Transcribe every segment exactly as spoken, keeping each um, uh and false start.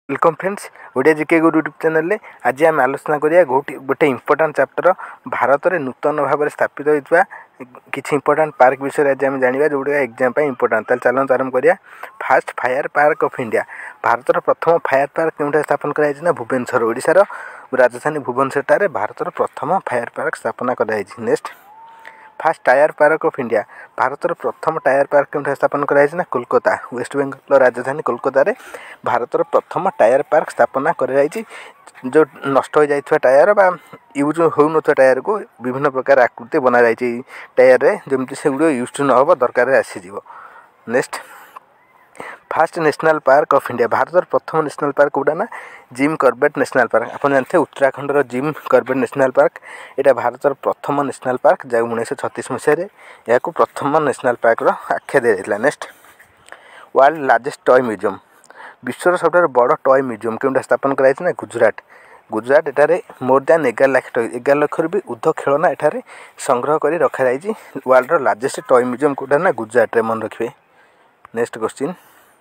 Welcome friends Odia GK Guru YouTube channel रे आज आम आलोचना करिया गोटे गोटे इंपोर्टाट चैप्टर भारत में नूतन भाव में स्थापित होता किसी इंपोर्टाट पार्क विषय आज आम जाना जो एग्जाम इंपोर्टाट चलते आरंभ करिया। First fire park of India Bharat प्रथम फायर पार्क क्यों स्थापन कराई भुवनेश्वर ओडिशार राजधानी भुवनेश्वर भारत प्रथम फायर पार्क स्थापना कराई। Next first tyre park of India Bharat प्रथम टायर पार्क क्यों स्थापन कराई कोलकाता वेस्ट बेंगल राजधानी कोलकाता रे भारत प्रथम टायर पार्क स्थापना कराई। जो नष्ट हो जाइए टायर बा यूज हो न टायर को विभिन्न प्रकार आकृति बना जाइए टायर रे जमती से गुड़ यूज न हो दरकार आसीज। Next first national park of India Bharat प्रथम नेशनल पार्क कौटा ना जिम कॉर्बेट नेशनल पार्क आप जानते Uttarakhand Jim Corbett national park यहाँ भारत प्रथम नेशनल पार्क जहाँ उन्नीस छत्तीस मसीह या प्रथम नेशनल पार्क आख्या दी जाता। Next world largest toy museum विश्वर सब बड़ टॉय म्यूजियम क्यों स्थापन कराई गुजरात गुजरात एटारे मोर दैन एगार लाख टॉय एगार लक्ष भी उर्ध खेलना एठारे संग्रह कर रखा जाए। वर्ल्ड लार्जेस्ट टॉय म्यूजियम कौटा ना गुजरात रे मन रखिए। Next question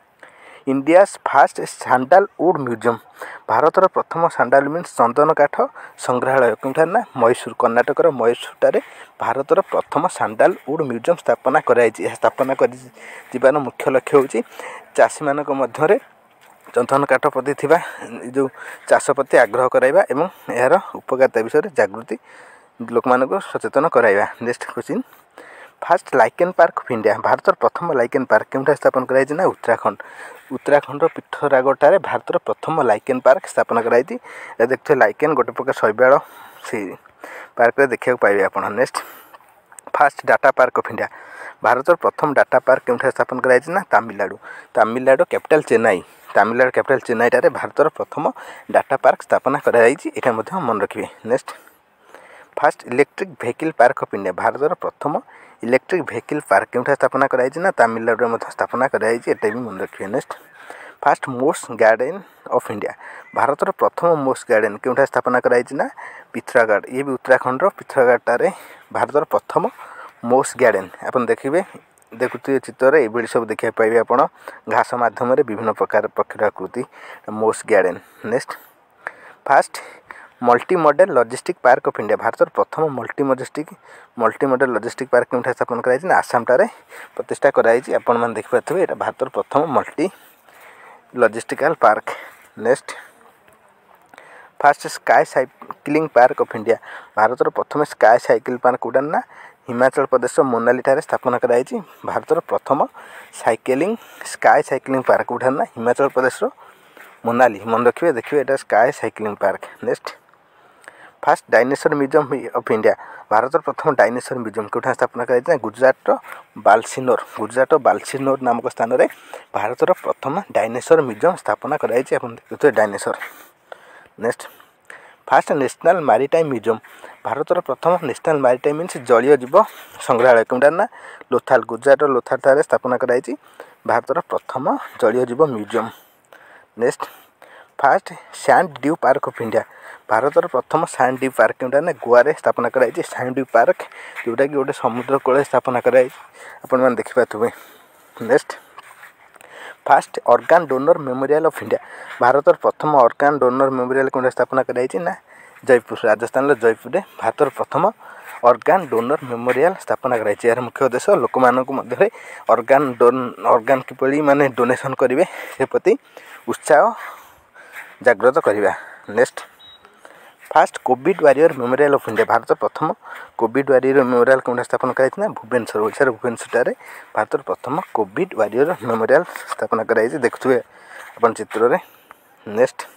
India first sandalwood museum Bharat प्रथम सैंडल मीन्स चंदन काठ संग्रहालय क्योंठा ना मैसूर कर्णाटकर मैसूर भारत प्रथम सैंडलवुड म्यूजियम स्थापना कराई। स्थापना कर मुख्य लक्ष्य होची चाषी मानक मध्यरे चंदन काठ प्रति थिबा जो चाष प्रति आग्रह कराइबा एवं यार उपकारिता विषय जागृति लोक मानक सचेतन कराइबा। Next question first lichen park of India Bharat प्रथम लाइकेन पार्क क्यों स्थापन कराई ना उत्तराखंड उत्तराखंड पिठरागढ़ भारत प्रथम लाइकेन पार्क स्थापना कराई। देखते लाइकेन गोटे प्रकार शैवाल से पार्क देखा पाइबे आप। Next first data park of India Bharat प्रथम डाटा पार्क क्यों स्थापन कराई ना तमिलनाडु तमिलनाडु कैपिटल चेन्नई तमिलनाडु कैपिटल चेन्नई ठारे भारत प्रथम डाटा पार्क स्थापना कराई मन रखिए। Next first electric vehicle park of India Bharat प्रथम इलेक्ट्रिक व्हीकल पार्क क्यों स्थापना कराई ना तमिलनाडु में स्थापना कराई भी मन रखिए। Next first moss garden of India Bharat प्रथम मोस्ट गार्डन क्यों स्थापना कराई ना पिथौरागढ़ ये भी उत्तराखंड पिथौरागढ़ भारत प्रथम मोस्ट गार्डन आप देखिए देखुए चित्र ये सब देखा पाइबे आप घास माध्यम विभिन्न प्रकार पक्षी आकृति moss garden. Next first multi modal logistic park of India Bharat प्रथम multi majestic multi modal logistic park क्यों स्थापन कराई आसाम ठारे प्रतिष्ठा कराई आपण मैंने देखिए यहाँ भारत प्रथम multi logistical park. Next first sky cycling park of India Bharat प्रथम स्काई साइकिल पार्क कौटा ना हिमाचल प्रदेश मोनाली ठारे स्थापना कराई भारत प्रथम साइकिलिंग स्काई साइक्लिंग पार्क कौटा ना हिमाचल प्रदेश मोनाली मन रखिए देखिए यहाँ sky cycling park. Next first dinosaur museum of India Bharat प्रथम डायनासोर म्यूजियम क्यों स्थापना कराई गुजरात बालसिनोर गुजरात बालसिनोर नामक स्थान में भारत प्रथम डायनासोर म्यूजियम स्थापना कराई देखते dinosaur. Next first national maritime museum Bharat प्रथम नेशनल मैरीटाइम मीन्स जलीय जीव संग्रहालय क्योंटा ना लोथाल गुजरात लोथाल ठारे स्थापना कराई भारत प्रथम जलीय जीव museum. Next first sand dune park of India Bharat प्रथम सैंड ड्यू पार्क क्योंटा ना गोवा रे स्थापना कराई सैंड ड्यू पार्क जोटा कि गोटे समुद्र कूल स्थापना कराई आपण मैंने देखिपारे। Next first organ donor memorial of India Bharat प्रथम ऑर्गन डोनर मेमोरियल क्यों स्थापना कराई ना जयपुर राजस्थान जयपुर में भारत प्रथम ऑर्गन डोनर मेमोरियल स्थापना कराई। यार मुख्य उद्देश्य लोक मानक मध्य ऑर्गन डोन ऑर्गन किपरि माने डोनेशन करेंगे से प्रति उत्साह जागृत करवा। Next first Covid warrior memorial of India Bharat प्रथम कोविड वारियर मेमोरियल क्यों स्थापना कराई ना भुवनेश्वर ओडिशा भुवनेश्वर भारत प्रथम कोविड वारियर मेमोरियल स्थापना कराई देखुए अपन चित्र रे। Next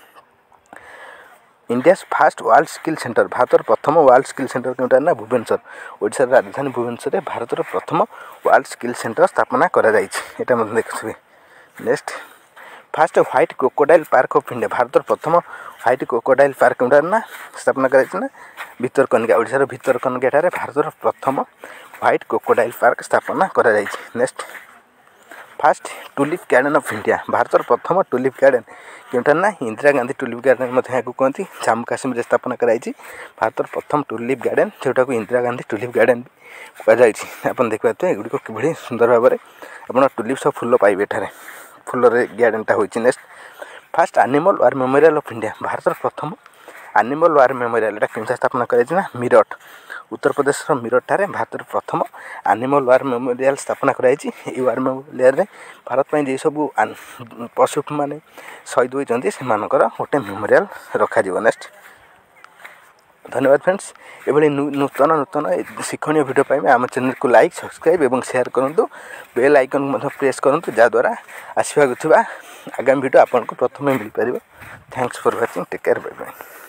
India first world skill centre Bharat प्रथम वर्ल्ड स्किल सेंटर क्योंटा ना भुवनेश्वर ओडिशा राजधानी भुवनेश्वर भारत प्रथम वर्ल्ड स्किल सेंटर स्थापना कराई देखुए। Next first white crocodile park of India Bharat प्रथम व्हाइट क्रोकोडाइल पार्क क्योंटा ना स्थापना कराई ना भितरकनिका ओडिशा भितरकनिका ठारे भारत प्रथम व्हाइट क्रोकोडाइल पार्क स्थापना कराई। Next first tulip garden of India Bharat प्रथम टुलिप गार्डन क्योंटा ना इंदिरा गांधी टुलिप गार्डन कहते जम्मू काश्मीर स्थापना कराई भारत प्रथम टुलिप गार्डन जोटा को इंदिरा गांधी टुलिप गार्डन कहुई आप देखिए एगुड़ी कि सुंदर भाव में आप टुलिप सब फूल पाइबे एठारे फूल गार्डनटा होती। Next first animal war memorial of India Bharat प्रथम एनिमल वार मेमोरियल एटा केमता स्थापना कराइछि मीरठ उत्तर प्रदेश मीरठ ठारे भारत प्रथम एनिमल वार मेमोरियल स्थापना कराइछि। ए वार मेमोरियल रे भारत पई जे सब पशु माने शहीद होइछन्ति सेमानकर गोटे मेमोरियल रखा जीव। नेक्स्ट धन्यवाद फ्रेंड्स। एभली नूतन नूतन शिक्षणीय वीडियो पाइबे आम चैनल को लाइक सब्सक्राइब और शेयर करंतु बेल आइकन प्रेस करंतु जहाँद्वारा आसवाक आगामी वीडियो आपको प्रथम मिल पार। Thanks for watching take care bye bye.